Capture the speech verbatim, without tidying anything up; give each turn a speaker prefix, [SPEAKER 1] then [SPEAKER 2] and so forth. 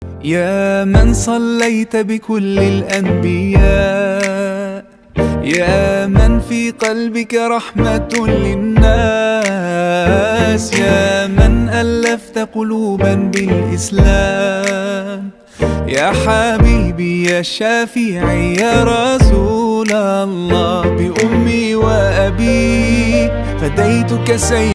[SPEAKER 1] يا من صليت بكل الأنبياء، يا من في قلبك رحمة للناس، يا من ألفت قلوبا بالإسلام، يا حبيبي يا شافعي يا رسول الله، بأمي وأبي فديتك سيدي.